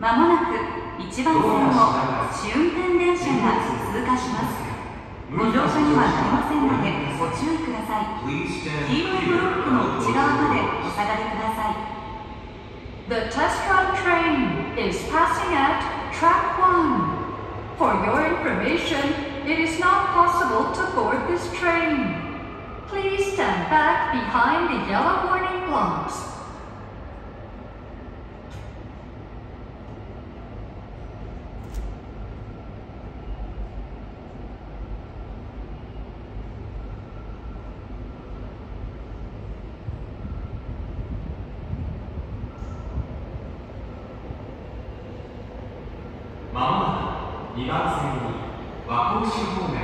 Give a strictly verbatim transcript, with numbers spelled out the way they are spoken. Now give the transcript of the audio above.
まもなくいちばん線を試運転電車が通過します。ご乗車にはなりませんのでご注意ください。黄色いブロックの内側までお下がりください。The test run train is passing at track one. For your information, it is not possible to board this train. Please stand back behind the yellow warning blocks. まもなくにばん線に和光市方面